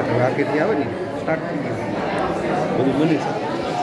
રાકેટથી આવે ને સ્ટાર્ટ થઈ ગયું બધું બની શકે.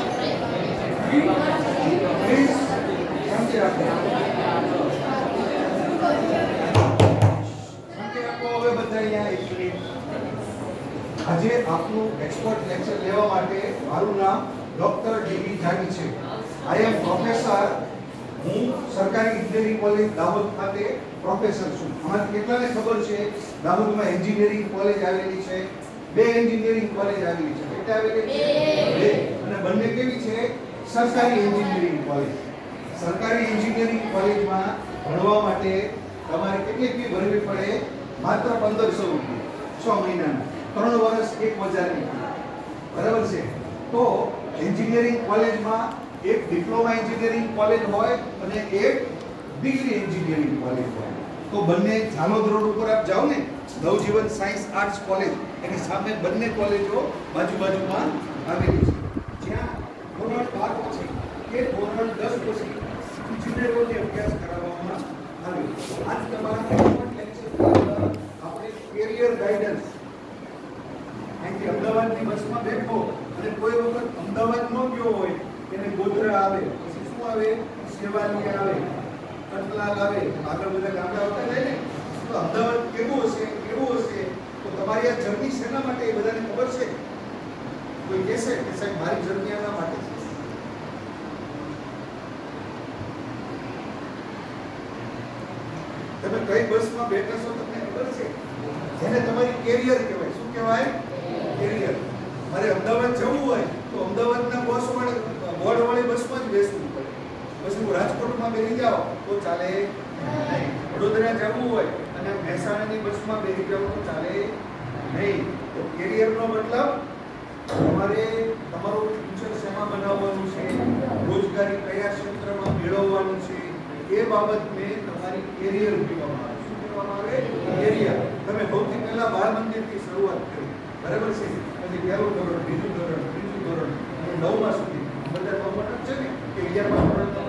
આજે આપનું એક્સપર્ટ લેક્ચર લેવા માટે મારું નામ ડોક્ટર B જાની છે. I am professor. હું સરકારી એન્જિનિયરિંગ કોલેજ દાહોદ ખાતે પ્રોફેસર છું. અમારે કેટલાને ખબર છે દાહોદમાં એન્જિનિયરિંગ કોલેજ આવેલી છે? 2 એન્જિનિયરિંગ કોલેજ આવેલી છે. કેટલી આવેલી છે? 2. અને બંને કેવી છે? સરકારી એન્જિનિયરિંગ કોલેજ. સરકારી એન્જિનિયરિંગ કોલેજમાં ભણવા માટે તમારે કેટલી ફી ભરવી પડે? માત્ર 1500 રૂપિયા 6 મહિનાના. 3 વર્ષ 1000 ની. બરાબર છે? તો એન્જિનિયરિંગ કોલેજમાં એક ડિપ્લોમા એન્જિનિયરિંગ કોલેજ હોય અને એક ડિગ્રી એન્જિનિયરિંગ કોલેજ હોય. તો બંને ઝાલોદ રોડ ઉપર આપ જાઓ ને, નવજીવન સાયન્સ આર્ટ્સ કોલેજ, એની સામે બંને કોલેજો બાજુમાં આવેલી છે. જ્યાં ધોરણ 12 પછી કે ધોરણ 10 પછી ઇજનેરોને અભ્યાસ કરાવવામાં આવે. આજ તમારા એક્સપર્ટ લેક્ચર આપણે કેરિયર ગાઈડન્સ અહીંથી અમદાવાદની બસમાં બેઠો અને કોઈ વખત અમદાવાદ ન ગયો હોય, એને ગોધરા આવે, પછી શું આવે? સેવાની આવે, કટલાલ આવે, આગળ બધા ગામડા આવતા જાય ને. તો અમદાવાદ કેવું હશે? તો તમારી આ જર્ની શેના માટે એ બધાને ખબર છે? કોઈ કહેશે કે સાહેબ મારી જર્ની આના માટે છે? તમે કઈ બસમાં બેઠા છો તમને ખબર છે? જેને તમારી કેરિયર કહેવાય. શું કહેવાય? કેરિયર. મારે અમદાવાદ જવું હોય તો અમદાવાદના બોર્ડવાળી બસમાં જ બેસવું પડે. પછી હું રાજકોટમાં બેસી જાઉં તો ચાલે નહીં. વડોદરા જવું હોય અને મહેસાણાની બસમાં બેસી જાઉં તો ચાલે નહીં. તો કેરિયરનો મતલબ તમારે તમારું ફ્યુચર શેમાં બનાવવાનું છે, રોજગારી કયા ક્ષેત્રમાં મેળવવાનું છે, એ બાબતને તમારી કેરિયર કહેવામાં આવે. શું કહેવામાં આવે? કેરિયર. તમે સૌથી પહેલા બાળ મંદિરથી શરૂઆત કરી. બરાબર છે? પછી પહેલું ધોરણ, બીજું ધોરણ, ત્રીજું ધોરણ અને 9મા સુધી બધા કોમન છે ને કે 11મા ધોરણમાં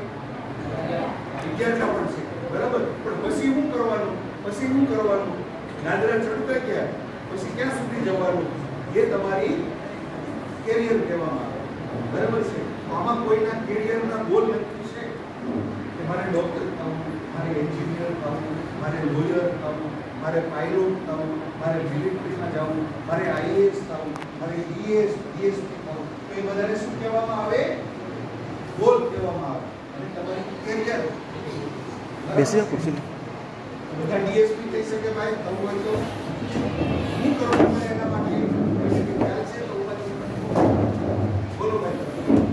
11મા પણ છે. બરાબર? પણ પછી શું કરવાનું? નાદરા ચડતા ગયા પછી ક્યાં સુધી જવાનું? એ તમારી કેરિયર કહેવામાં આવે. બરાબર છે? આમાં કોઈના કેરિયરના ગોલ નક્કી છે કે મારે ડોક્ટર થવું, મારે એન્જિનિયર થવું, મારે લોયર થવું, મારે પાયલોટ થવું, મારે મિલિટરીમાં જવું, મારે આઈએએસ થવું, મારે ડીએસ ડીએસપી થવું. તો એ બધાને શું કહેવામાં આવે? ગોલ કહેવામાં આવે. અને તમારી કેરિયર બેસી ખુરશી બધા ડીએસપી થઈ શકે ભાઈ. થવું હોય તો શું કરવું પડે એના માટે? ખ્યાલ છે તો બોલો ભાઈ.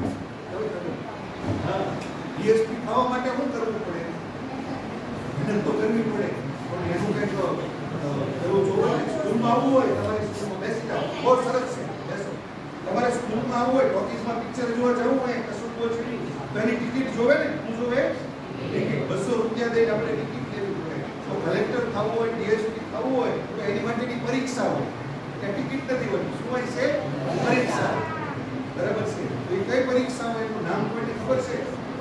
હા, ડીએસપી થવા માટે શું કરવું પડે? મહેનત તો કરવી પડે. પણ એનું કંઈક એવું જોવું. સ્કૂલમાં આવવું હોય, તમારી સ્કૂલમાં બેસી જાઓ, બહુ સરસ છે, બેસો. તમારે સ્કૂલમાં આવવું હોય, ટોકીઝમાં પિક્ચર જોવા જવું હોય, કશું કોઈ તો એની ટિકિટ જોવે ને. શું જોવે? ટિકિટ. 200 રૂપિયા દઈને આપણે ટિકિટ લેવી પડે. તો કલેક્ટર થવું હોય, ડીએસપી થવું હોય તો એની માટેની પરીક્ષા હોય. ત્યાં ટિકિટ નથી હોતી. શું હોય છે? પરીક્ષા. બરાબર છે? તો એ કઈ પરીક્ષા હોય એનું નામ કોઈને ખબર છે?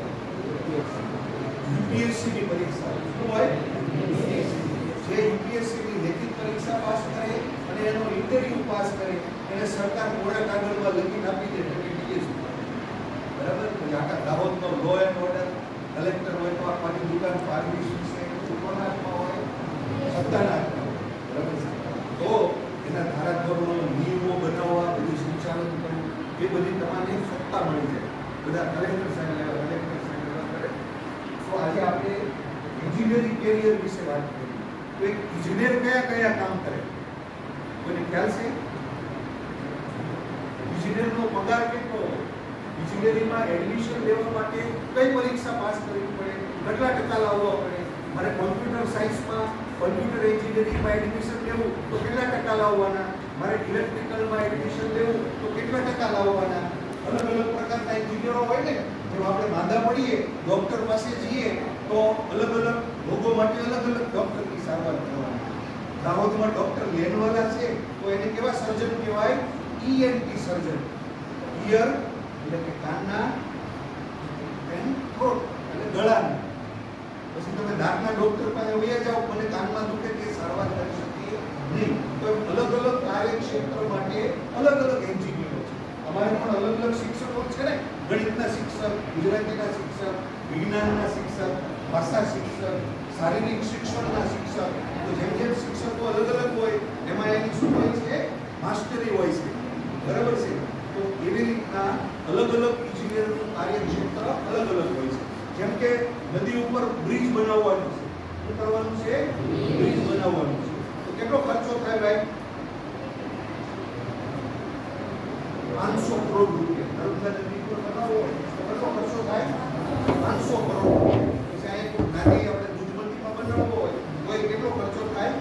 યુપીએસસી ની પરીક્ષા. શું હોય? જે યુપીએસસી ની લેખિત પરીક્ષા પાસ કરે અને એનો ઇન્ટરવ્યુ પાસ કરે એને સરકાર કોરા કાગળમાં લખીને આપી દે કે ડીએસપી. બરાબર? તો આખા દાહોદનો લો એન્ડ ઓર્ડર કલેક્ટર હોય તો આખી દુકાન પારમિશન છે કોના હાથમાં હોય? સત્તાના હાથમાં. બરાબર છે? તો એના ધારાધોરણો, નિયમો બનાવવા, બધું સંચાલન કરવું, એ બધી તમારી સત્તા મળી જાય. બધા કલેક્ટર સાહેબ કરે. તો આજે આપણે એન્જિનિયરિંગ કેરિયર વિશે વાત કરીએ. તો એક ઇજનેર કયા કામ કરે? કોઈને ખ્યાલ છે? ઇજનેરનો પગાર કેટલો હોય? ઇજનેરીમાં એડમિશન લેવા માટે કઈ પરીક્ષા પાસ કરવી પડે? કેટલા ટકા લાવવા પડે? મારે કોમ્પ્યુટર સાયન્સમાં, કોમ્પ્યુટર એન્જિનિયરિંગમાં એડમિશન લેવું તો કેટલા ટકા લાવવાના? મારે ઇલેક્ટ્રિકલમાં એડમિશન લેવું તો કેટલા ટકા લાવવાના? અલગ અલગ પ્રકારના એન્જિનિયરો હોય ને. જો આપણે માંદા પડીએ, ડોક્ટર પાસે જઈએ તો અલગ અલગ રોગો માટે અલગ અલગ ડોક્ટરની સારવાર કરવાની. દાહોદમાં ડોક્ટર લેનવાલા છે તો એને કેવા સર્જન કહેવાય? ઈએનટી સર્જન. ઈયર એટલે કે કાનના, એન્ડ થ્રોટ એટલે ગળાના. પછી તમે દાંતના ડોક્ટર પાસે વયા જાઓ, મને કાનમાં દુખે કે સારવાર કરી શકીએ નહીં. તો અલગ અલગ કાર્યક્ષેત્ર બરાબર છે. તો એવી રીતના અલગ અલગ એન્જિનિયરનું કાર્યક્ષેત્ર અલગ અલગ હોય છે. જેમ કે નદી ઉપર બ્રિજ બનાવવાનું છે. શું કરવાનું છે? બ્રિજ બનાવવાનું છે. તો કેટલો ખર્ચો થાય ભાઈ? 500 કરોડ રૂપિયા. નર્મદા નદી પર બનાવવો હોય તો કેટલો ખર્ચો થાય? 500 કરોડ રૂપિયા. પછી આ એક નાની આપણે દૂધમતીમાં બનાવવો હોય તો એ કેટલો ખર્ચો થાય?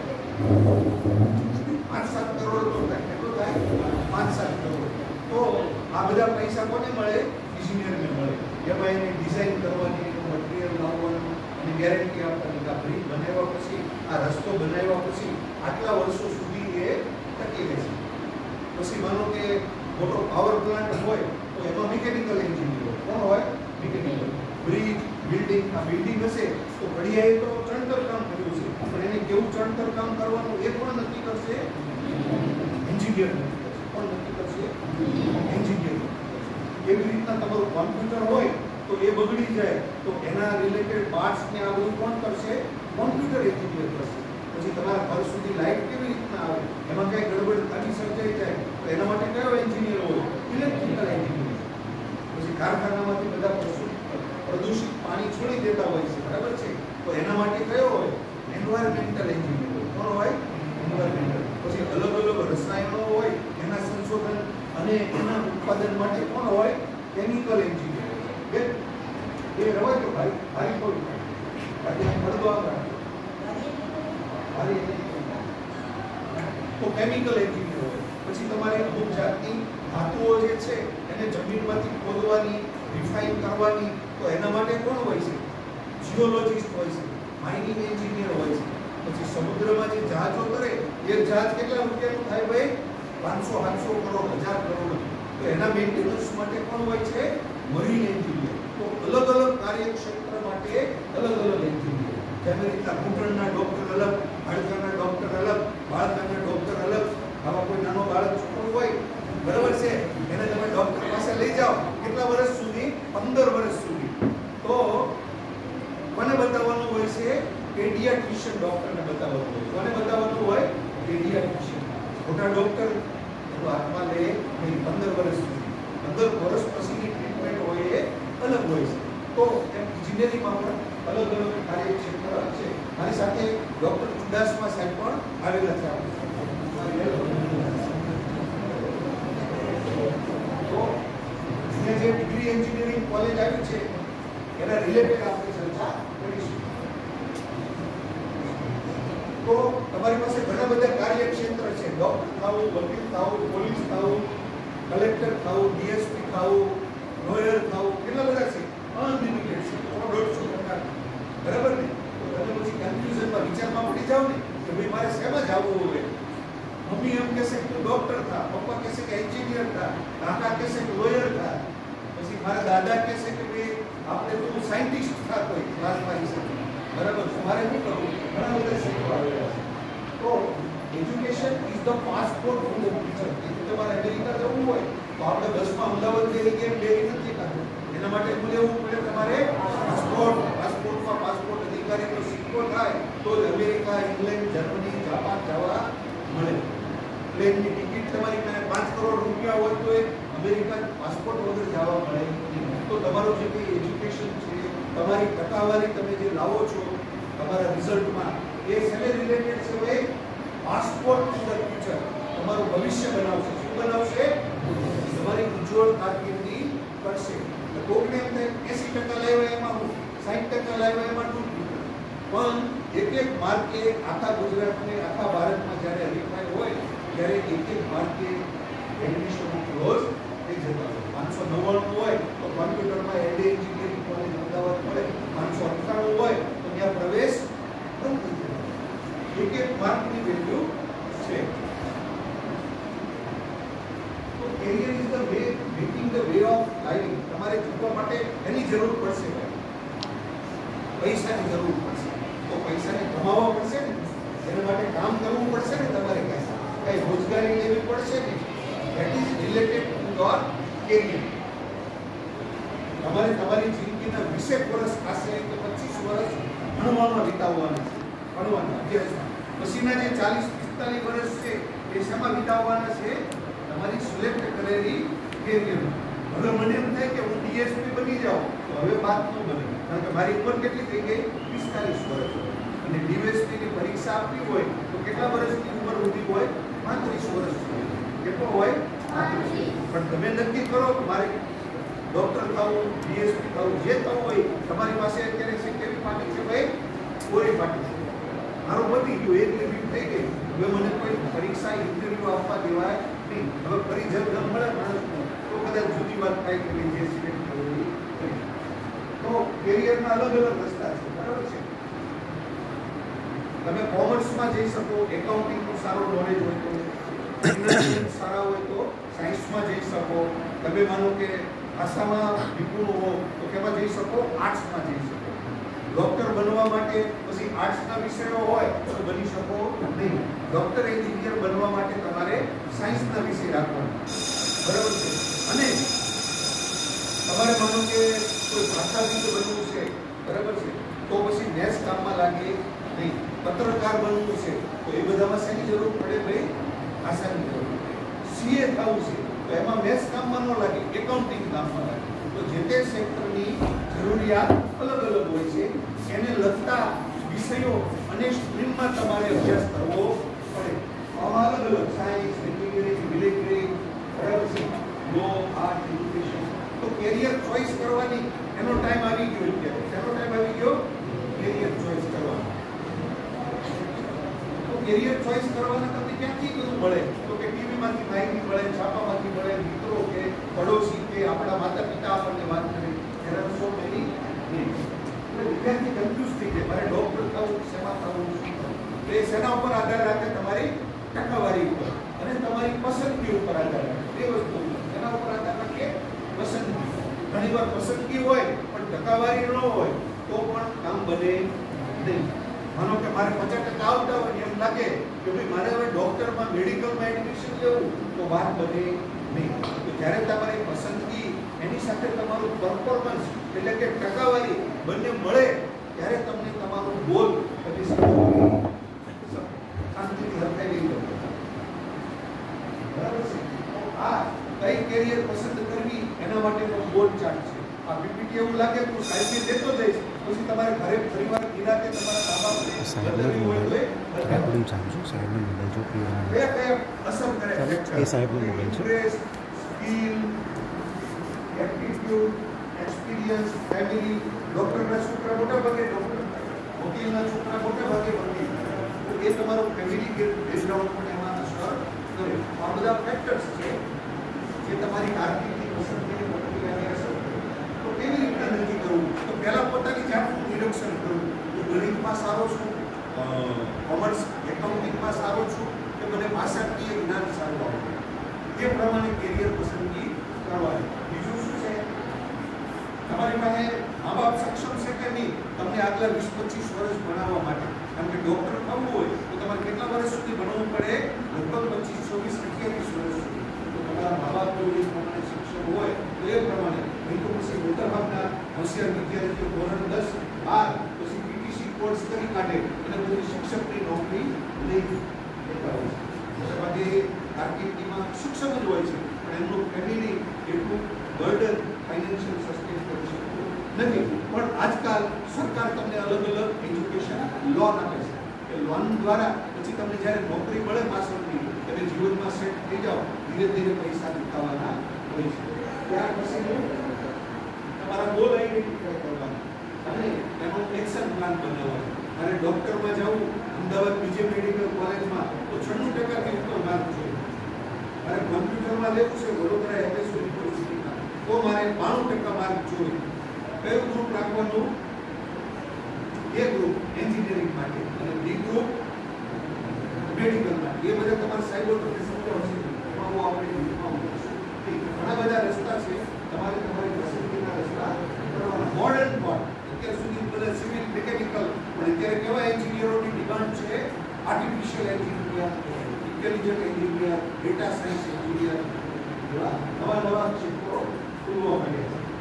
5-7 કરોડ તો થાય. કેટલો થાય? 5-7 કરોડ. તો આ બધા પૈસા કોને મળે? ઇજનેરને મળે. એમાં એની ડિઝાઇન કરવાની, એનું મટીરીયલ લાવવાનું, એની ગેરંટી આપવાની. આ બ્રિજ બનાવ્યા પછી, આ રસ્તો બનાવ્યા પછી આટલા વર્ષો સુધી એ ટકી રહેશે. પછી માનો કે મોટો પાવર પ્લાન્ટ હોય તો એમાં મિકેનિકલ એન્જિનિયર હોય. કોણ હોય? મિકેનિકલ. બ્રિજ, બિલ્ડિંગ, આ બિલ્ડિંગ હશે તો ઘડિયાએ તો ચણતર કામ કર્યું છે, પણ એને કેવું ચણતર કામ કરવાનું એ પણ નક્કી કરશે એન્જિનિયર. કોણ નક્કી કરશે? એન્જિનિયર. એવી રીતના તમારું કોમ્પ્યુટર હોય તો એ બગડી જાય તો એના રિલેટેડ પાર્ટ્સ ને આ બધું કોણ કરશે? કોમ્પ્યુટર એન્જિનિયર કરશે. પછી તમારા ઘર સુધી લાઇટ કેવી રીતના આવે, એમાં કઈ ગડબડ ખામી સર્જાઈ જાય તો એના માટે કયો એન્જિનિયર હોય? Electrical engineer. પછી કારખાનામાંથી બધા પ્રદૂષિત પાણી છોડી દેતા હોય છે, બરાબર છે, તો એના માટે કયો હોય? એન્વાયરમેન્ટલ એન્જિનિયર હોય. કોણ હોય? એન્વાયરમેન્ટલ. પછી અલગ અલગ રસાયણો હોય એના સંશોધન અને એના ઉત્પાદન માટે કોણ હોય? કેમિકલ એન્જિનિયર હોય. એ રવાય તો ભાઈ ભાઈ કોઈ બાકી પડદો આગળ તો કેમિકલ એન્જિનિયર હોય. પછી તમારે અમુક જાતની ધાતુઓ જે છે એને જમીનમાંથી ખોદવાની, રિફાઇન કરવાની, તો એના માટે કોણ હોય છે? જીઓલોજિસ્ટ હોય છે, માઇનિંગ એન્જિનિયર હોય છે. પછી સમુદ્રમાં જે જહાજો કરે એ જહાજ કેટલા રૂપિયાનું થાય ભાઈ? 500-700 કરોડ, 1000 કરોડ. તો એના મેન્ટેનન્સ માટે કોણ હોય છે? Marine engineer. તો અલગ અલગ કાર્યક્ષેત્ર માટે અલગ અલગ એન્જિનિયર. જેવી રીતના ઘૂંટણના ડોક્ટર અલગ, હાડકાના ડોક્ટર અલગ, બાળકના ડોક્ટર અલગ. આવા કોઈ નાનો બાળક છોકરો હોય, બરાબર છે, એને તમે ડોક્ટર પાસે લઈ જાઓ કેટલા વર્ષ સુધી? 15 વર્ષ સુધી. તો કોને બતાવવાનું હોય છે? પેડિયાટ્રિશિયન ડોક્ટરને બતાવવાનું હોય. કોને બતાવવાનું હોય? પેડિયાટ્રિશિયન. મોટા ડોક્ટર એનો હાથમાં લે નહીં 15 વર્ષ સુધી. 15 વર્ષ પછીની ટ્રીટમેન્ટ હોય એ અલગ હોય છે. તો એમ ઇજનેરીમાં પણ અલગ અલગ કાર્યક્ષેત્ર છે. મારી સાથે ડોક્ટર ચુડાસમા સાહેબ પણ આવેલા છે. તો જે ડિગ્રી એન્જિનિયરિંગ કોલેજ આવી છે એના રિલેટેડ આપણે ચર્ચા કરીશું. તો તમારી પાસે ઘણા બધા કાર્યક્ષેત્ર છે. ડોક્ટર થવું, વકીલ થવું, પોલીસ થવું, કલેક્ટર થવું, ડીએસપી થવું, લોયર થવું, કેટલા બધા છે. અનલિમિટેડ છે. 150 પ્રકાર. બરાબર ને? તો તમે પછી કન્ફ્યુઝનમાં વિચારમાં પડી જાવ ને કે ભાઈ મારે શેમાં જવું હોય. મમ્મી એમ કહેશે કે તું ડોક્ટર થા, પપ્પા કહેશે કે એન્જિનિયર થા, કાકા કહેશે કે લોયર થા, પછી મારા દાદા કહેશે કે ભાઈ આપણે તું સાયન્ટિસ્ટ થા કોઈ ક્લાસમાં જશે. બરાબર? મારે શું કરવું? ઘણા બધા શીખવા આવેલા છે. તો education is the passport for the future. જો તમારે અમેરિકા જવું હોય તો આપણે બસમાં અમદાવાદ જઈ ગયા બેરી નથી કાઢવું. એના માટે શું લેવું પડે? તમારે પાસપોર્ટ. પાસપોર્ટ અધિકારીનો સિક્કો થાય તો જ અમેરિકા, ઇંગ્લેન્ડ, જર્મની, જાપાન જવા મળે. પ્લેનની ટિકિટ તમારી પાસે 5 કરોડ રૂપિયા હોય તો એ અમેરિકા પાસપોર્ટ વગર જવા મળે નહીં. તો તમારું જે કંઈ એજ્યુકેશન છે, તમારી ટકાવારી તમે જે લાવો છો તમારા રિઝલ્ટમાં, એ શેને રિલેટેડ છે ભાઈ? Passport to the future. તમારું ભવિષ્ય બનાવશે. શું બનાવશે? તમારી ઉજ્જવળ કારકિર્દી કરશે. કોકને એમ થાય 80% લાવ્યા એમાં હું, 60% લાવ્યા એમાં તૂટ્યું. પણ એક માર્કે આખા ગુજરાતને, આખા ભારતમાં જ્યારે હરીફાઈ હોય ત્યારે એક માર્કે એડમિશન ક્લોઝ થઈ જતા હોય. 599 હોય તો કોમ્પ્યુટરમાં એડ એન્જિનિયરિંગ કોલેજ અમદાવાદ મળે, 598 હોય તો ત્યાં પ્રવેશ બંધ થઈ જાય. એક માર્કની વેલ્યુ છે. તો career is the way, making the way of living. તમારે જીવવા માટે એની જરૂર પડશે, પૈસાની જરૂર પડશે. તો પૈસાને કમાવવા પડશે ને, એના માટે કામ કરવું પડશે ને, તમારે કઈ રોજગારી લેવી પડશે ને. That is related to your career. તમારે તમારી જિંદગીના 20 વર્ષ પાસે કે 25 વર્ષ ભણવામાં વિતાવવાના છે. ભણવાના અભ્યાસમાં. પછીના જે 40-45 વર્ષ છે એ શેમાં વિતાવવાના છે? તમારી સિલેક્ટ કરેલી કેરિયર. હવે મને એમ થાય કે હું ડીએસપી બની જાઉં તો હવે વાત ન બને, કારણ કે મારી ઉંમર કેટલી થઈ ગઈ? 45 વર્ષ. અને ડીએસપી ની પરીક્ષા આપવી હોય તો કેટલા વર્ષની ઉંમર હોવી હોય? 35 વર્ષ. કેટલો હોય? 35. પણ તમે નક્કી કરો કે મારે ડોક્ટર થવું, ડીએસપી થવું, જે થવું હોય. તમારી પાસે અત્યારે છે કેવી પાર્ટી છે ભાઈ? કોરી પાર્ટી છે. મારો પતી ગયો, એક લિમિટ થઈ ગઈ. હવે મને કોઈ પરીક્ષા ઇન્ટરવ્યુ આપવા દેવાય નહીં. હવે ફરી જબ ન મળે માણસનો તો કદાચ જુદી વાત થાય કે જે સિલેક્ટ કરવું. તો કેરિયરના અલગ અલગ રસ્તા છે, બરાબર છે. તમે કોમર્સમાં જઈ શકો, એકાઉન્ટિંગનું સારું નોલેજ હોય તો, ફાઇનાન્સ સારા હોય તો સાયન્સમાં જઈ શકો. તમે માનો કે ભાષામાં નિપુણ હો તો કેમાં જઈ શકો? આર્ટ્સમાં જઈ શકો. ડોક્ટર બનવા માટે પછી આર્ટ્સના વિષયો હોય તો બની શકો નહીં. ડોક્ટર એન્જિનિયર બનવા માટે તમારે સાયન્સના વિષય રાખવાના, બરાબર છે. અને તમારે માનો કે કોઈ ભાષાવિદ બનવું છે, બરાબર છે, તો પછી મેથ્સ કામમાં લાગે નહીં. પત્રકાર બનવું છે તો એ બધામાં શેની જરૂર પડે ભાઈ? ભાષાની જરૂર પડે. સીએ થવું છે તો એમાં મેથ્સ કામમાં ન લાગે, એકાઉન્ટિંગ કામમાં લાગે. તો જે તે સેક્ટરની જરૂરિયાત અલગ અલગ હોય છે. એને લગતા વિષયો અને સ્ટ્રીમમાં તમારે અભ્યાસ કરવો પડે. આમાં અલગ અલગ સાયન્સ, એન્જિનિયરિંગ, મિલિટરી, બરાબર છે, લો, આર્ટ, એજ્યુકેશન. તો કેરિયર ચોઈસ કરવાની એનો ટાઈમ આવી ગયો. અત્યારે એનો ટાઈમ આવી ગયો કેરિયર ચોઈસ કરવાનો. તો કેરિયર ચોઈસ કરવાના તમને ક્યાંથી બધું મળે? તો કે ટીવીમાંથી માહિતી મળે, છાપામાંથી મળે, મિત્રો કે પડોશી કે આપણા માતા પિતા આપણને વાત કરે. એના સો મેની વિદ્યાર્થી કન્ફ્યુઝ થઈ જાય, મારે ડોક્ટર થવું, શેમાં થવું, શું થવું? તો એ શેના ઉપર આધાર રાખે? તમારી ટકાવારી ઉપર અને તમારી પસંદગી ઉપર આધાર રાખે. બે વસ્તુ એના ઉપર આધાર રાખે. પસંદગી, ઘણી વાર પસંદગી હોય પણ ટકાવારી ન હોય તો પણ કામ બને નહીં. માનો કે મારે 50% આવતા હોય એમ લાગે કે ભાઈ મારે હવે ડોક્ટરમાં, મેડિકલમાં એડમિશન લેવું તો વાત બને નહીં. તો જ્યારે તમારી પસંદગી એની સાથે તમારું પરફોર્મન્સ એટલે કે ટકાવારી બંને મળે ત્યારે તમને તમારું ગોલ કરી શાંતિથી હથાવી લો, બરાબર છે. આ કઈ કેરિયર પસંદ કરવી એના માટેનો ગોલ ચાર્ટ છે. આ પીપીટી એવું લાગે તો સાહેબને દેતો જઈશ, પછી તમારે ઘરે ફરીવાર નિરાતે તમારા બાબાને બદલવી હોય તો સાહેબનું જાણજો, સાહેબનો મોબાઈલ જો કયા અસર કરે એ સાહેબનો મોબાઈલ છે. Skill, aptitude, experience, family. ડોક્ટરના છોકરા મોટા ભાગે ડોક્ટર, વકીલના છોકરા મોટા ભાગે વકીલ. તો એ તમારું ફેમિલી બેકગ્રાઉન્ડ પણ એમાં અસર કરે. આ બધા ફેક્ટર્સ છે જે તમારી કારકિર્દી પસંદગીની પ્રક્રિયાને અસર કરે. તો કેવી રીતે નક્કી કરવું? તો પહેલા પોતાની જાતનું નિરીક્ષણ કરવું. હું ગણિતમાં સારો છું, કોમર્સ, એકાઉન્ટિંગમાં સારો છું, કે મને ભાષાકીય જ્ઞાન સારું આવડે. એ પ્રમાણે કેરિયર પસંદગી કરવાની. બીજું શું છે? તમારી પાસે મા બાપ સક્ષમ છે કે નહીં તમને આગલા 20-25 વર્ષ ભણાવવા માટે? કારણ કે ડોક્ટર થવું હોય તો તમારે કેટલા વર્ષ સુધી ભણવું પડે? લગભગ 25, 26, 28 વર્ષ સુધી. તો તમારા મા બાપ જો એ પ્રમાણે સક્ષમ હોય તો એ પ્રમાણે. નહીં તો પછી મોટાભાગના હોશિયાર વિદ્યાર્થીઓ ધોરણ 10, 12 પછી પીટીસી કોર્સ કરી કાઢે અને પછી શિક્ષકની નોકરી લઈ લેતા હોય છે. મોટાભાગે કારકિર્દીમાં શિક્ષક જ હોય છે પણ એમનું ફેમિલી એટલું બર્ડન ફાઇનાન્શિયલ સસ્ટેન કરી શકતું નથી. પણ આજકાલ સરકાર તમને અલગ અલગ એજ્યુકેશન લોન આપે છે. એ લોન દ્વારા પછી તમને જ્યારે નોકરી મળે માસ્ટરની, તમે જીવનમાં સેટ થઈ જાઓ, ધીરે ધીરે પૈસા ચૂકવવાના હોય છે. ત્યાર પછી તમારા ગોલ આઈડેન્ટિફાઈ કરવાના અને એનો એક્શન પ્લાન બનાવવાનો. અને ડોક્ટરમાં જવું, અમદાવાદ બીજે મેડિકલ કોલેજમાં તો 96% ઉપર માર્ક જોઈએ. અને કોમ્પ્યુટરમાં લેવું છે વડોદરા એમએસ યુનિવર્સિટીમાં તો મારે 92% માર્ક જોઈએ. કયું ગ્રુપ રાખવાનું? એ ગ્રુપ એન્જિનિયરિંગ માટે અને બી ગ્રુપ મેડિકલ માટે. એ બધા તમારા સાહેબો તમને સમજાવશે. એમાં હું આપણે ઘણા બધા રસ્તા છે. તમારે તમારી પસંદગીના રસ્તા કરવાના. મોડર્ન પણ અત્યાર સુધી બધા સિવિલ, મિકેનિકલ, પણ અત્યારે કેવા એન્જિનિયરોની ડિમાન્ડ છે? Artificial engineer, intelligent engineer, data science engineer, એવા નવા નવા ક્ષેત્રો ખુલવા માંડ્યા છે.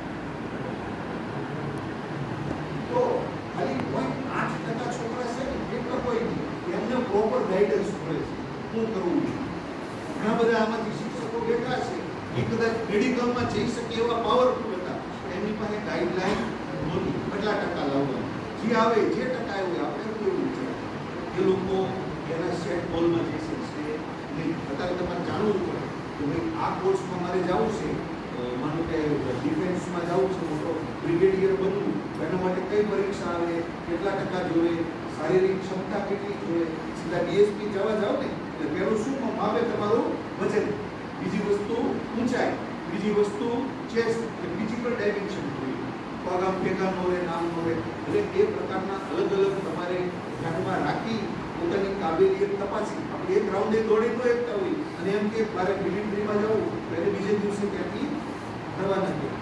તો ખાલી 0.8% છોકરા છે ને એટલો કોઈ નહીં, એમને પ્રોપર ગાઈડન્સ મળે છે શું કરવું. ઘણા બધા આમાંથી શિક્ષકો તો બેઠા છે એ કદાચ મેડિકલમાં જઈ શકે એવા પાવરફુલ હતા, એમની પાસે ગાઈડલાઈન નહોતી કેટલા ટકા લાવવાનું, જે આવે જે ટકા આવ્યું આપણે કેવું છે એ લોકો એના સેટ બોલમાં જઈ શકશે નહીં. અત્યારે તમારે જાણવું પડે કે ભાઈ આ કોર્સમાં મારે જવું છે, માનો કે ડિફેન્સમાં જવું છે, મોટો બ્રિગેડિયર બનવું, એના માટે કઈ પરીક્ષા આવે, કેટલા ટકા જોઈએ, શારીરિક ક્ષમતા કેટલી જોઈએ. સીધા ડીએસપી જવા જાવ ને એટલે પેલું શું માપે તમારું વજન, બીજી વસ્તુ ઊંચાઈ, બીજી વસ્તુ ચેસ્ટ, ફિઝિકલ ડાયમેન્શન જોઈએ, પગ આમ ભેગા નો રહે, નામ નો રહે. એટલે એ પ્રકારના અલગ અલગ તમારે ધ્યાનમાં રાખી પોતાની કાબેલિયત તપાસી. આપણે એક રાઉન્ડે દોડી તો એકતા હોય અને એમ કે મારે મિલિટરીમાં જવું એટલે બીજે દિવસે ત્યાંથી રવાના થયા.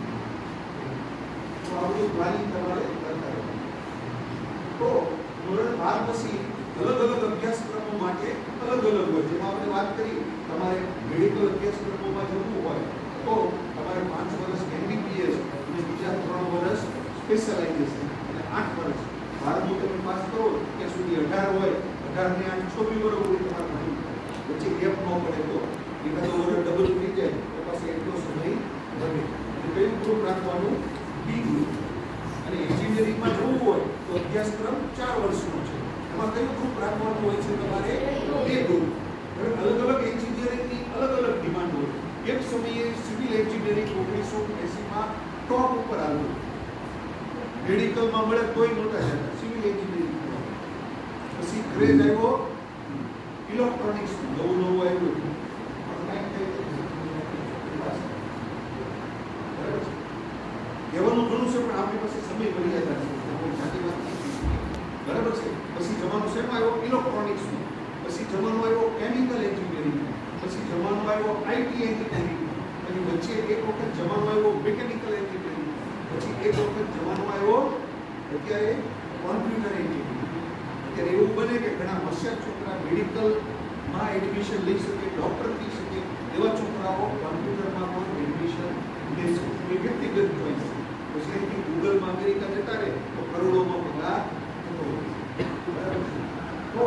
તો આ બધું પ્લાનિંગ તમારે કરતા રહેવું. તો ધોરણ 12 પછી અલગ અલગ અભ્યાસક્રમો માટે અલગ અલગ હોય. જેમાં આપણે વાત કરી તમારે મેડિકલ અભ્યાસક્રમોમાં જવું હોય તો તમારે 5 વર્ષ એમબીબીએસ અને બીજા 3 વર્ષ સ્પેશિયલાઇઝેશન અને 8 વર્ષ 12મું તમે પાસ કરો ત્યાં સુધી 18 હોય, 18 ને 8 26 વર્ષ સુધી તમારે ભણવું પડે. વચ્ચે ગેપ ન પડે તો એકાદો વર્ષ ડબલ થઈ જાય તો પછી એટલો સમય બને. એટલે કયું ગ્રુપ રાખવાનું? B group. અને એન્જિનિયરિંગમાં જવું હોય તો અભ્યાસક્રમ 4 વર્ષનો છે. એમાં કયું ગ્રુપ રાખવાનું હોય છે? તમારે બે ગ્રુપ. અલગ અલગ એન્જિનિયરિંગની અલગ અલગ ડિમાન્ડ હોય. એક સમયે સિવિલ એન્જિનિયરિંગ 1980માં ટોપ ઉપર આવ્યું, મેડિકલમાં મળે તોય નહોતા જતા, સિવિલ એન્જિનિયરિંગ. પછી ક્રેઝ આવ્યો ઇલેક્ટ્રોનિક્સ, નવું આવ્યું. કહેવાનું ઘણું છે પણ આપણી પાસે સમય મર્યાદા છે, બરાબર છે. પછી જમાનો શેમાં આવ્યો? ઇલેક્ટ્રોનિક્સનો. પછી જમાનો આવ્યો કેમિકલ એન્જિનિયરિંગ, પછી જમાનો આવ્યો આઈટી એન્જિનિયરિંગ, પછી વચ્ચે એક વખત જમાનો આવ્યો મિકેનિકલ એન્જિનિયરિંગ, પછી એક વખત જમાનો આવ્યો અત્યારે કોમ્પ્યુટર એન્જિનિયરિંગ. અત્યારે એવું બને કે ઘણા હોશિયાર છોકરા મેડિકલમાં એડમિશન લઈ શકે, ડોક્ટર થઈ શકે એવા છોકરાઓ કોમ્પ્યુટરમાં પણ એડમિશન લે છે. એ વ્યક્તિગત ચોઈસ છે. પછી અહીંથી ગૂગલમાં અમેરિકા જતા રહે તો કરોડોમાં પગાર થતો હોય. તો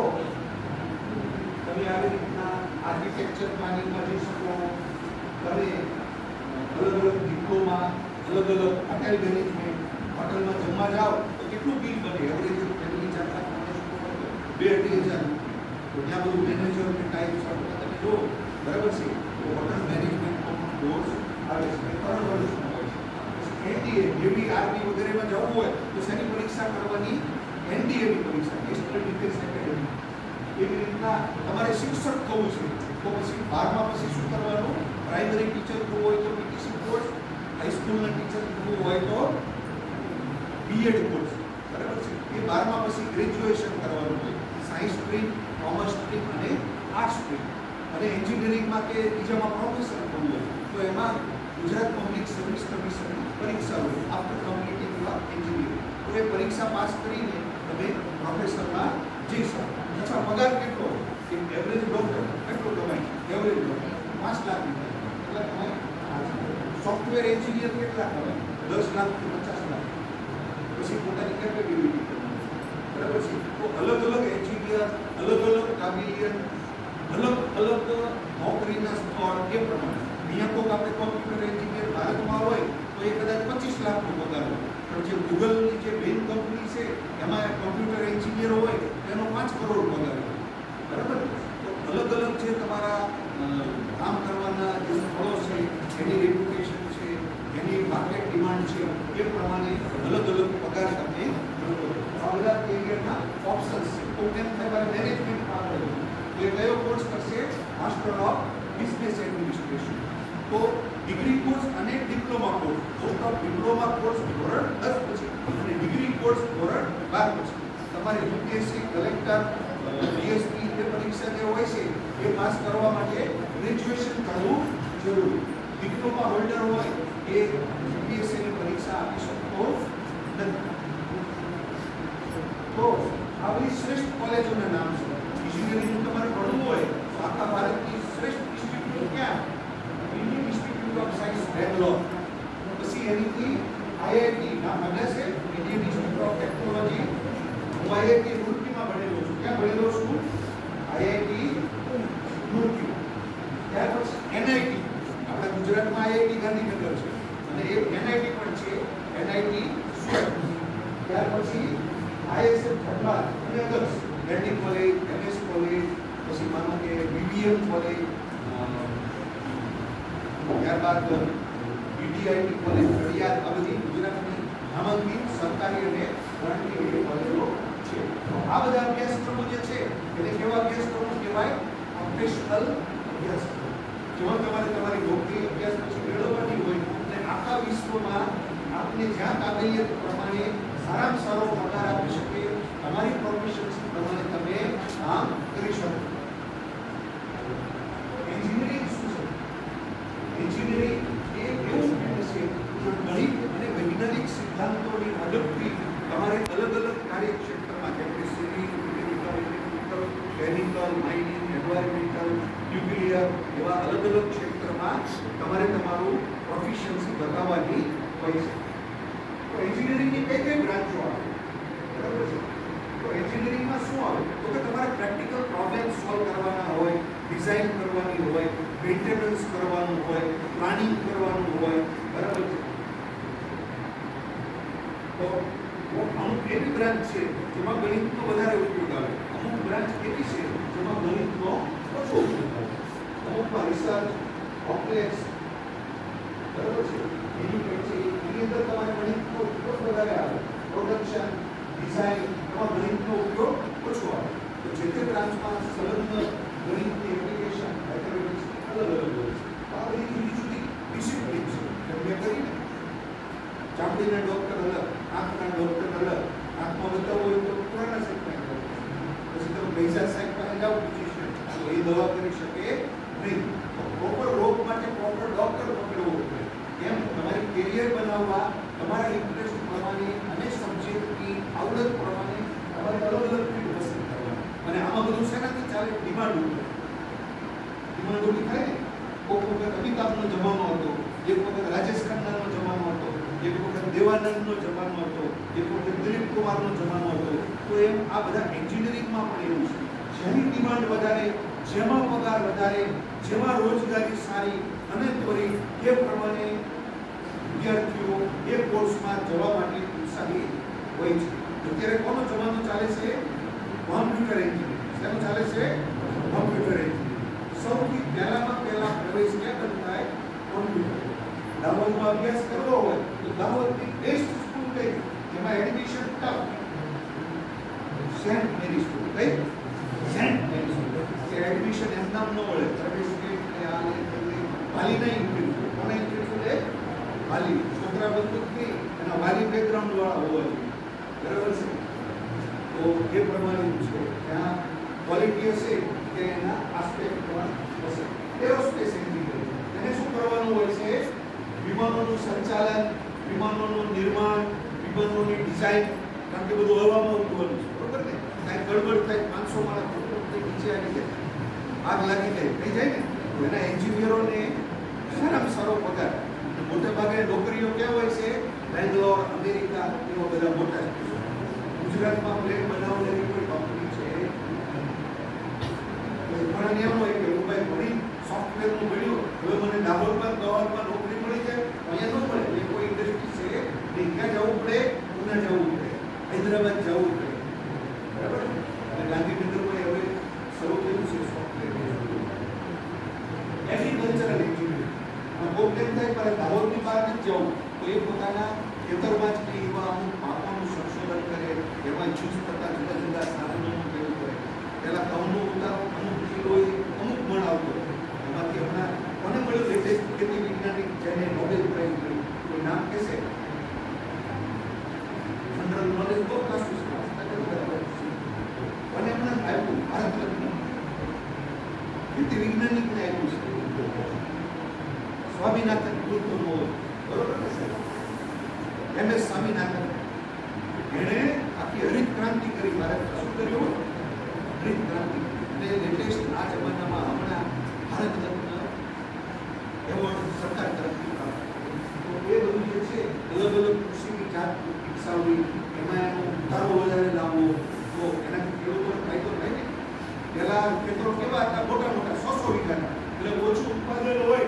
તમે આવી રીતના આર્કિટેક્ચર પ્લાનિંગમાં જઈ શકો, તમે અલગ અલગ ડિપ્લોમા, અલગ અલગ હોટેલ મેનેજમેન્ટ, હોટલમાં જમવા જાઓ તો કેટલું બિલ બને? એવરેજ ફેમિલી જાતા 2-2,000. તો ત્યાં બધું મેનેજરને ટાઈપ્સ તમે જો, બરાબર છે. તો હોટલ મેનેજમેન્ટ કોર્સ આવે છે, 3 વર્ષનો હોય છે. એનડીએ, નેવી, આર્મી વગેરેમાં જવું હોય તો શેની પરીક્ષા કરવાની? એનડીએની પરીક્ષા, નેશનલ ડિફેન્સ એકેડમી. એવી રીતના તમારે શિક્ષક થવું છે તો પછી 12મા પછી શું કરવાનું? પ્રાઇમરી ટીચર થવું હોય તો પીટીસી કોર્સ, હાઈસ્કૂલના ટીચર થવું હોય તો બીએડ કોર્સ, બરાબર છે. એ 12મા પછી ગ્રેજ્યુએશન કરવાનું હોય, સાયન્સ સ્ટ્રીમ, કોમર્સ સ્ટ્રીમ અને આર્ટ્સ સ્ટ્રીમ. અને એન્જિનિયરિંગમાં કે બીજામાં પ્રોફેસર થવું હોય તો એમાં ગુજરાત પબ્લિક સર્વિસ કમિશનની પરીક્ષા હોય આફ્ટર કમ્પ્લીટિંગ એન્જિનિયરિંગ. તો એ પરીક્ષા પાસ કરીને તમે પ્રોફેસરમાં જઈ શકો. અચ્છા, પગાર કેટલો? એક એવરેજ ડોક્ટર કેટલો કમાય? એવરેજ ડોક્ટર 5 લાખ રૂપિયા. કેટલા કમાય? સોફ્ટવેર એન્જિનિયર કેટલા કમાય? 10 લાખથી 50 લાખ. પછી પોતાની કેપેબિલિટી કરવાની, બરાબર છે. તો અલગ અલગ એન્જિનિયર, અલગ અલગ કાબિલિયત, અલગ અલગ નોકરીના સ્થળ એ પ્રમાણે. અહીંયા તો આપણે કોમ્પ્યુટર એન્જિનિયર ભારતમાં હોય તો એ કદાચ 25 લાખનો પગાર હોય, પણ જે ગૂગલની જે મેઇન કંપની છે એમાં કોમ્પ્યુટર એન્જિનિયર હોય એનો 5 કરોડ પગાર હોય, બરાબર. તો અલગ અલગ જે તમારા કામ કરવાના જે સ્થળો છે, એની રેપ્યુટેશન છે, એની માર્કેટ ડિમાન્ડ છે, એ પ્રમાણે અલગ અલગ પગાર તમને મળતો હોય. આ બધા કેરિયરના ઓપ્શન્સ છે. તો તેમ થાય મેનેજમેન્ટમાં આવે તો એ કયો કોર્સ કરશે? Master of business administration. તો ડિગ્રી કોર્સ અને diploma course, most of diploma course ધોરણ 10 પછી અને ડિગ્રી કોર્સ ધોરણ 12 પછી. તમારે યુપીએસસી, કલેક્ટર, ડીએસપી જે પરીક્ષા જે હોય છે એ પાસ કરવા માટે ગ્રેજ્યુએશન કરવું જરૂરી. ડિપ્લોમા હોલ્ડર હોય એ યુપીએસસીની પરીક્ષા આપી શકતો નથી. તો આ બધી શ્રેષ્ઠ કોલેજોના નામ છે. એન્જિનિયરિંગનું તમારે ભણવું હોય તો આખા ભારતની શ્રેષ્ઠ ઇન્સ્ટિટ્યૂટ ક્યાં? Indian institute of science, Bangalore. પછી એની આઈઆઈટી નામ મને છે, ઇન્ડિયન ઇન્સ્ટિટ્યૂટ ઓફ ટેકનોલોજી. હું આઈઆઈટી રૂરકીમાં ભણેલો છું. ક્યાં ભણેલો છું? આઈઆઈટી રૂરકી. ત્યાર પછી એનઆઈટી, આપણા ગુજરાતમાં આઈઆઈટી ગાંધીનગર છે અને એક એનઆઈટી પણ છે, એનઆઈટી સુરત. ત્યાર પછી આઈએસએફ ખંભાત અને others, ND college, MS college, પછી માનો કે બીબીએમ કોલેજ, ત્યારબાદ બીડીઆઈટી કોલેજ નડિયાદ, આ બધી ગુજરાતની નામાંકિત સરકારી અને ગ્રાન્ટી કોલેજો છે. આ બધા અભ્યાસક્રમો જે છે એને કેવા અભ્યાસક્રમો કહેવાય? પ્રોફેશનલ અભ્યાસક્રમ. જેમાં તમારે તમારી નોકરી અભ્યાસ પછી મેળવવાની હોય અને આખા વિશ્વમાં આપને જ્યાં કાબિલિયત પ્રમાણે સારામાં સારો પગાર આપી શકે, તમારી પ્રોફેશનલ પ્રમાણે તમે કામ કરી શકો. એન્જિનિયરિંગ શું છે? એન્જિનિયરિંગ એ એવું ફિલ્ડ છે કે ગણિત અને વૈજ્ઞાનિક સિદ્ધાંતોની મદદથી તમારે અલગ અલગ કાર્યક્ષેત્રમાં, જેમ કે civil, electrical, chemical, mining, environmental, nuclear એવા અલગ અલગ ક્ષેત્રમાં તમારે તમારું પ્રોફિશિયન્સી બતાવવાની હોય છે. તો એન્જિનિયરિંગની કઈ કઈ બ્રાન્ચો આવે? બરાબર છે. તો એન્જિનિયરિંગમાં શું આવે? તો કે તમારે પ્રેક્ટિકલ પ્રોબ્લેમ સોલ્વ કરવાના હોય, ડિઝાઇન કરવાની હોય, મેન્ટેનન્સ કરવાનું હોય, પ્લાનિંગ કરવાનું હોય. બરાબર છે. તો અમુક એવી બ્રાન્ચ છે જેમાં ગણિતનો વધારે ઉપયોગ આવે, અમુક બ્રાન્ચ એવી છે જેમાં ગણિતનો ઓછો ઉપયોગ આવે. અમુકમાં રિસર્ચ, કોમ્પ્લેક્સ, બરાબર છે, એની અંદર તમારે ગણિતનો ઉપયોગ વધારે આવે. પ્રોડક્શન, ડિઝાઇન, એમાં ગણિતનો ઉપયોગ ઓછો આવે. તો જે તે બ્રાન્ચમાં સંલગ્ન ગણિતની એપ્લિકેશન, મેથેમેટિક્સ અલગ અલગ હોય છે. આ બધી જુદી જુદી ડિસિપ્લિન છે. મેં કરીને ચામડીના ડોક્ટર અલગ, આંખના ડોક્ટર અલગ. આંખમાં બતાવવું હોય તો પુરાણા સાહેબ પાસે જાઓ, પછી તમે પૈસા સાહેબ પાસે જાઓ ફિઝિશિયન, તો એ દવા કરી શકે નહીં. તો પ્રોપર રોગ માટે પ્રોપર ડોક્ટર પકડવો પડે. એમ તમારી કેરિયર બનાવવા તમારા ઇન્ટરેસ્ટ પ્રમાણે અને સબ્જેક્ટની આવડત પ્રમાણે તમારે અલગ અલગ ફિલ્ડ પસંદ કરવાની. અને આમાં બધું શેનાથી ચાલે? ડિમાન્ડ ઉપર. ડિમાન્ડ ઓછી થાય ને. કોઈક વખત અમિતાભનો જમાનો હતો, એક વખત રાજેશ ખન્નાનો જમાનો હતો, એક વખત દેવાનંદનો જમાનો હતો, એક વખત દિલીપ કુમારનો જમાનો હતો. તો એમ આ બધા એન્જિનિયરિંગમાં પણ એવું છે. જેની ડિમાન્ડ વધારે, જેમાં પગાર વધારે, જેમાં રોજગારી સારી અને ત્વરિત, એ પ્રમાણે વિદ્યાર્થીઓ એ કોર્સમાં જવા માટે ઉત્સાહી હોય છે. અત્યારે કોનો જમાનો ચાલે છે? Computer engineering. શેનો ચાલે છે? Computer engineering. સૌથી પહેલામાં પહેલા પ્રવેશ ક્યાં થાય? કોમ્પ્યુટર. દાહોદમાં અભ્યાસ કરવો હોય તો દાહોદની બેસ્ટ સ્કૂલ કઈ? જેમાં admission tough, saint Mary school. કઈ? Saint Mary school. કે એડમિશન એમ નામ ન મળે. પ્રવેશ કે વાલીના ઇન્ટરવ્યુ, કોના ઇન્ટરવ્યુ લે? વાલી. છોકરા બધું કે એના વાલી બેકગ્રાઉન્ડ વાળા હોવા જોઈએ. બરાબર છે. તો એ પ્રમાણે છે ત્યાં ક્વોલિટી હશે કે એના આસ્પેક્ટ પણ હશે. એરોસ્પેસ એન્જિનિયરિંગ, એને શું કરવાનું હોય છે? વિમાનોનું સંચાલન, વિમાનોનું નિર્માણ, વિમાનોની ડિઝાઇન. કારણ કે બધું હવામાં ઉડવાનું છે. બરોબર ને? કાંઈ ગડબડ થાય, 500 માણસ નીચે આવી જાય, આગ લાગી જાય, થઈ જાય ને. તો એના એન્જિનિયરોને સારામાં સારો પગાર. મોટે ભાગે નોકરીઓ ક્યાં હોય છે? બેંગ્લોર, અમેરિકા, એવા બધા મોટા. ગુજરાતમાં પ્લેન બનાવનારી કોઈ કંપની છે? ઘણા નિયમ હોય કે હું ભાઈ ભણી સોફ્ટવેરનું ભણ્યું, હવે મને દાહોદમાં નોકરી મળી જાય, અહીંયા ન મળે. એ કોઈ ઇન્ડસ્ટ્રી છે નહીં. ક્યાં જવું પડે? પુના જવું પડે, હૈદરાબાદ જવું પડે. બરાબર. અને ગાંધીનગરમાં હવે શરૂ થયું છે સોફ્ટવેર. Agricultural engineering. કોઈ એમ થાય મારે દાહોદની બહાર નથી જવું, તો એ પોતાના ખેતરમાં જ કે એવા અમુક પાકોનું સંશોધન કરે, એમાં યુઝ થતા જુદા જુદા સાધનોનું પ્રયોગ કરે. પહેલાં ઘઉંનો ઉતારો અમુક કિલો અમુક મણ આવતો, એમાંથી હમણાં કોને મળ્યું લેટેસ્ટ ખેતી વૈજ્ઞાનિક જેને નોબેલ પ્રાઇઝ મળ્યું? કોઈ નામ કહેશે? જનરલ નોલેજ બહુ ખાસું છે. અને હમણાં આવ્યું ભારત રત્ન ખેતી વૈજ્ઞાનિકને આવ્યું છે. સ્વામિનાથન ગુરુકુળનો, બરોબર ને સાહેબ? MS સ્વામિનાથન. એણે આખી હરિત ક્રાંતિ કરી. ભારત શું કર્યું? હરિત ક્રાંતિ. અને લેટેસ્ટ આ જમાનામાં હમણાં ભારત રત્ન એવોર્ડ સરકાર તરફથી પ્રાપ્ત. તો એ બધું જે છે અલગ અલગ કૃષિની જાત વિકસાવવી, એમાં એનો ઉતારો વધારે લાવવો, તો એનાથી ખેડૂતોને ફાયદો થાય ને. પહેલા ખેતરો કેવા હતા? મોટા મોટા 100 વીઘાના, એટલે ઓછું ઉત્પાદન હોય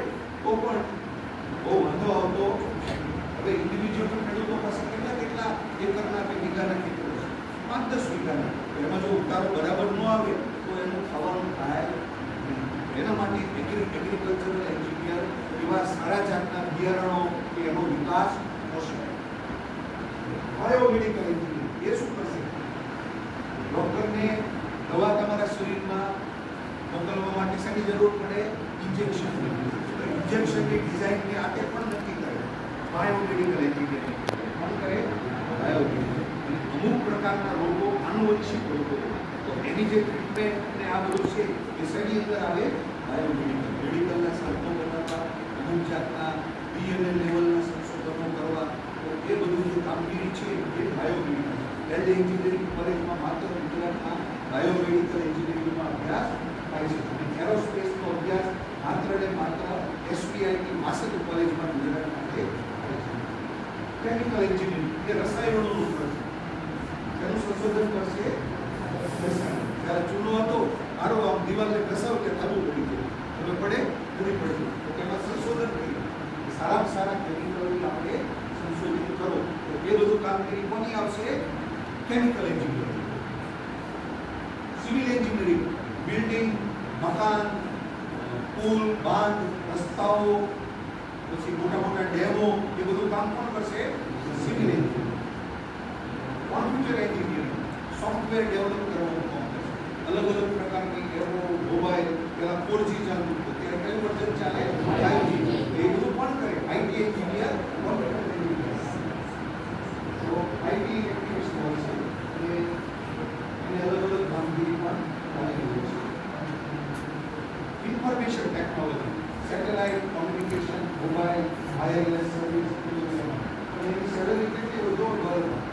બિયારણો કે એનો વિકાસ થશે. બાયોમેડિકલ એન્જિનિયરિંગ એ શું કરશે? ડોક્ટરને દવા તમારા શરીરમાં મોકલવા માટે શેની જરૂર પડે? ઇન્જેક્શન. ઇન્જેક્શનની ડિઝાઇનની આતે પણ નક્કી કરે બાયોમેડિકલ એન્જિનિયરિંગ. કોણ કરે? બાયોમેડિકલ. અમુક પ્રકારના રોગો આનુવંશિક રોગો તો એની જે ટ્રીટમેન્ટ ને આ બધું છે એ શેની અંદર આવે? બાયોમેડિકલ. મેડિકલના સાધનો બનાવવા, અમુક જાતના ડીએનએ લેવલના સંશોધનો કરવા, તો એ બધું જે કામગીરી છે એ બાયોમેડિકલ. હેલ્થ એન્જિનિયરિંગ કોલેજમાં માત્ર ગુજરાતમાં બાયોમેડિકલ એન્જિનિયરિંગમાં અભ્યાસ થાય છે. અને એરોસ્પેસનો અભ્યાસ માત્ર ને માત્ર એસપીઆઈની માસદ કોલેજમાં ગુજરાતમાં થાય છે. કેમિકલ એન્જિનિયરિંગ એ રસાયણોનું કરશે. તેનું સંશોધન કરશે રસાયણ. જ્યારે ચૂનો હતો મારો આમ દિવાલને ઘસાવ કે થવું પડી ગયું, ખબર પડે પૂરી પડી તો તેમાં સંશોધન કર્યું. સારામાં સારા કેમિકલ આપણે સંશોધિત કરો તો એ બધું કામગીરી કોની આવશે? Chemical engineering. Civil engineering, building, મકાન, પુલ, બાંધ, રસ્તાઓ, પછી મોટા મોટા ડેમો, એ બધું કામ કોણ કરશે? Civil engineering. Computer engineering, software develop કરવાનું કામ કરશે. અલગ અલગ પ્રકારની એવો મોબાઈલ, પેલા 4G ચાલતું હતું, ત્યારે કયું વર્ઝન ચાલે? 5G. એ બધું પણ કરે. IT engineer, computer engineer. તો આઈટી એક્ટિવિસ્ટ હોય છે અને અલગ અલગ કામગીરી પણ ચાલી રહી છે. Information technology, satellite communication, mobile, wireless service, અને એની સેલરી કેટલી વધુ ડોલરમાં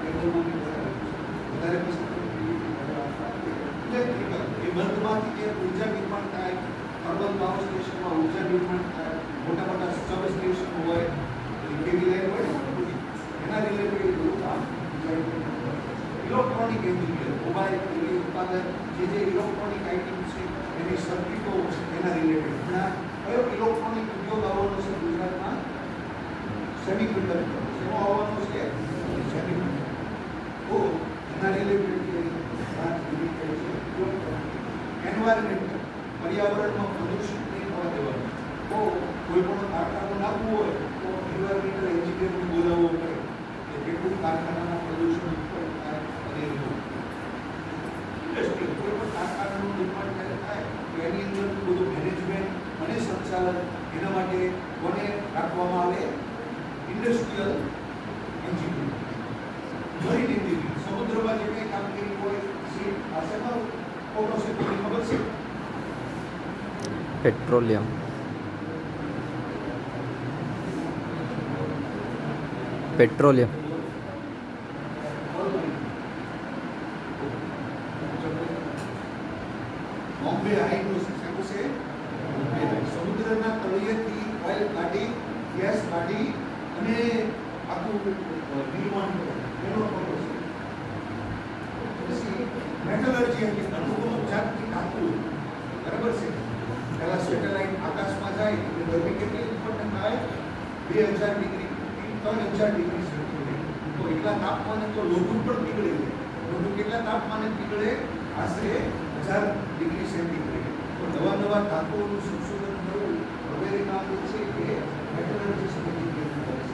વધારે ઇલેક્ટ્રિકલ, એ બંધમાંથી જે ઉર્જા નિર્માણ થાય, અર્બન પાવર સ્ટેશનમાં ઉર્જા નિર્માણ થાય, મોટા મોટા સબ સ્ટેશન હોય, કેવી લાઈન હોય ને એના રિલેટેડ બધું કામ. ઇલેક્ટ્રોનિક એન્જિનિયર, મોબાઈલ ટીવી ઉત્પાદન, જે ઇલેક્ટ્રોનિક આઇટમ છે એની સર્કિટો એના રિલેટેડ. હમણાં કયો ઇલેક્ટ્રોનિક ઉદ્યોગ આવવાનો છે ગુજરાતમાં? સેમિકન્ડક્ટર. એનો આવવાનો છે સેમિકન્ડક્ટર. તો એના રિલેટેડ જે વાત કરી છે એન્વાયરમેન્ટ, પર્યાવરણમાં પ્રદૂષિત નહીં થવા દેવાનું. તો કોઈ પણ કારખાનું નાખવું હોય તો એન્વાયરમેન્ટલ એન્જિનિયરને બોલાવવો પડે કે કેટલું કારખાનાના પ્રદૂષણ ઉત્પન્ન થાય અને ઇન્ડસ્ટ્રી કોઈ પણ કારખાનાનું નિર્માણ ત્યારે થાય તો એની અંદર બધું મેનેજમેન્ટ અને સંચાલન એના માટે કોને રાખવામાં આવે? Industrial engineer. મરીન એન્જિનિયર, સમુદ્રમાં જે કંઈ કામગીરી હોય છે આ શેમાં કોનો છે તમને ખબર છે? પેટ્રોલિયમ. પેટ્રોલિયમ. બોમ્બે હાઈડ્રોસિસ એવું છે. સમુદ્રના તળિયેથી ઓઇલ કાઢી, ગેસ કાઢી અને આખું નિર્માણ કરે એનો ખબર છે. પછી મેટલર્જી એટલે અણુઓનું જાતથી ધાતુ, બરાબર છે. પહેલા સેટેલાઇટ આકાશમાં જાય એટલે ગરમી કેટલી ઉત્પન્ન થાય? 2000 ડિગ્રી 3000 ડિગ્રી સેન્ટીગ્રેડ. તો એટલા તાપમાને તો લોઢું પણ પીગળે છે. લોઢું કેટલા તાપમાને પીગળે? આશરે 1000 ડિગ્રી સેન્ટીગ્રેડ. તો નવા નવા ધાતુઓનું સંશોધન કરવું વગેરે કામ જે છે એ મેટલર્જી સંબંધિત કરે છે.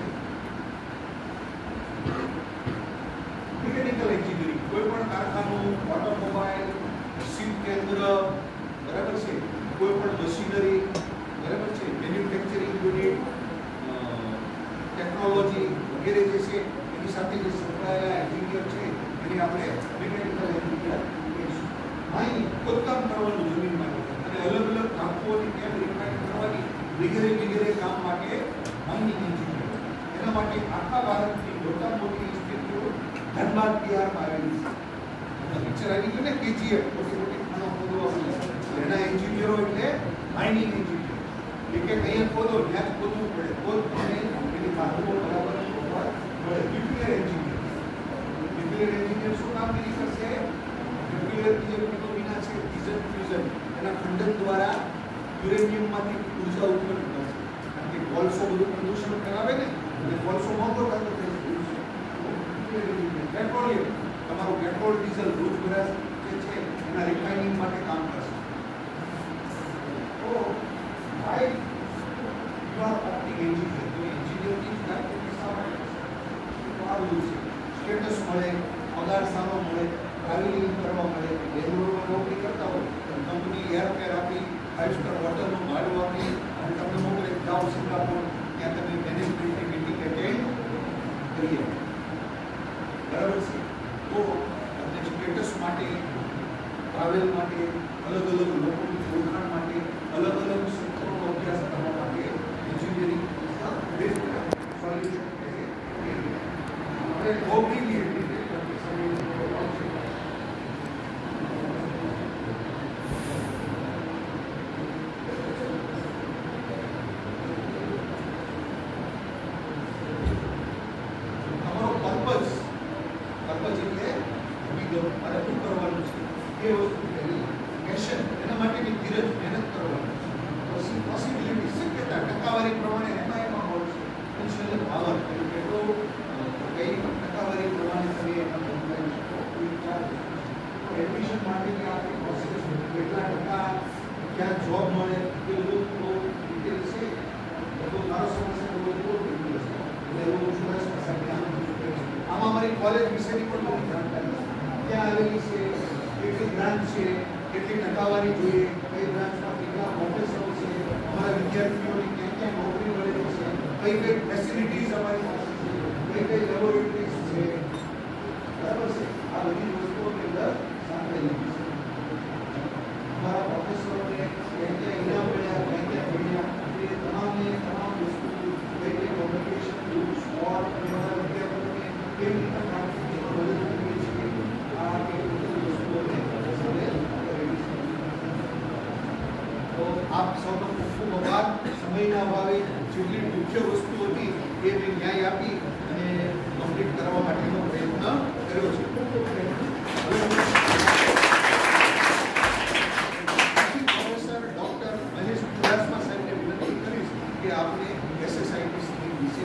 મિકેનિકલ એન્જિનિયરિંગ, કોઈ પણ કારખાનું, ઓટોમોબાઈલ, શિપ કેન્દ્ર, બરાબર છે, કોઈ પણ મશીનરી, બરાબર છે, મેન્યુફેક્ચરિંગ યુનિટ, ટેકનોલોજી વગેરે જે છે એની સાથે જે સંકળાયેલા એન્જિનિયર છે એને આપણે મિકેનિકલ એન્જિનિયર કહીશું. અહીં ખોદકામ કરવાનું જમીન માટે અને અલગ અલગ ધાતુઓની કેમ રિફાઇન કરવાની વગેરે કામ માટે માઇનિંગ એન્જિનિયર. એના માટે આખા ભારતની મોટા મોટી ઇન્સ્ટિટ્યૂટ ધનબાદ બિહારમાં આવેલી છે. પિક્ચર આવી ગયું ને કેજીએફ, મોટી મોટી ખાણો ખોદવા, એના એન્જિનિયરો એટલે માઇનિંગ એન્જિનિયર. એક અહીંયા ખોદો ત્યાં જ ખોદવું પડે, ખોદ અને એની ધાતુઓ બરાબર ખોદવા પડે. ન્યુક્લિયર એન્જિનિયર, ન્યુક્લિયર એન્જિનિયર શું કામગીરી કરશે? ન્યુક્લિયરની જે ફિનોમિના છે, ફિઝન ફ્યુઝન, એના ખંડન દ્વારા યુરેનિયમમાંથી ઉર્જા ઉત્પન્ન કરશે. કારણ કે કોલસો બધું પ્રદૂષણ કરાવે ને એટલે કોલસો મોંઘો થતો થઈ જશે. પેટ્રોલિયમ, તમારું પેટ્રોલ ડીઝલ રોજબરોજ જે છે એના રિફાઇનિંગ માટે કામ કરશે. તો ભાઈ યુ આર એન્જિનિયરની કારકિર્દી સામાન્ય આવું છે. સ્ટેટસ મળે, પગાર સારો મળે, ટ્રાવેલિંગ કરવા મળે, બેંગ્લોરમાં નોકરી કરતા હોય તો કંપની એરફેર આપી, 5 સ્ટાર હોટલનું ભાડું આપી અને તમને મોકલે જાઓ સિંગાપોર, ત્યાં તમે મેનેજમેન્ટની મીટિંગ એટેન્ડ કરીએ. બરાબર છે. તો તમને સ્ટેટસ માટે, ટ્રાવેલ માટે, અલગ અલગ લોકોની ઓળખાણ માટે, અલગ અલગ ક્ષેત્રોનો અભ્યાસ કરવા માટે એન્જિનિયરિંગ બેસ્ટ સોલ્યુશન છે. આપણે ઓબીલી એડમિશન માટેની આપણી પ્રોસેસ કેટલા ટકા ક્યાં જોબ મળે એ બધું ડિટેલ છે. બધું મારો સમસ્યા તો બધું ડિટેલ છે. એટલે એવું ઇન્સ્યોરન્સ પાસે આમાં અમારી કોલેજ વિશેની પણ બધી જાણકારી ક્યાં આવેલી છે, કેટલી બ્રાન્ચ છે, કેટલી ટકાવારી જોઈએ, કઈ બ્રાન્ચમાં કેટલા પ્રોફેસરો છે, અમારા વિદ્યાર્થીઓની ક્યાં ક્યાં નોકરી મળેલી છે, કઈ કઈ ફેસિલિટીઝ અમારી પાસે છે, કઈ કઈ લેબોરેટરીઝ છે. બરાબર છે. આ બધી વસ્તુઓની અંદર हमारा प्रोफेसरों ने क्या इनाम मिला, क्या बढ़िया, ये तमाम वस्तु कई कम्युनिकेशन टूल्स और हमारा विद्यार्थियों ने कई प्रकार की मदद की है. आ के वस्तुओं ने तो आप सबको ખૂબ આભાર. સમયના અભાવે જેટલી મુખ્ય વસ્તુ હતી એ મેં ન્યાય આપી અને કમ્પ્લીટ કરવા માટેનો પ્રયત્ન કર્યો છે. आपने एसएसआईटी स्कीम विषय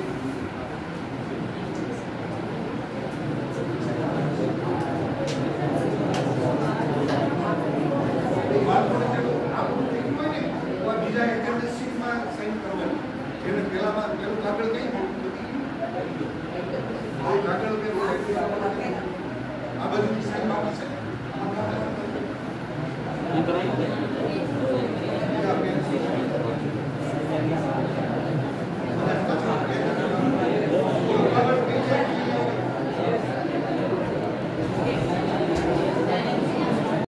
बीजा एटेंडेंस शीट में साइन करवानी જેને પહેલામાં પેલું કાગળ કઈ કાગળ કે આ બધું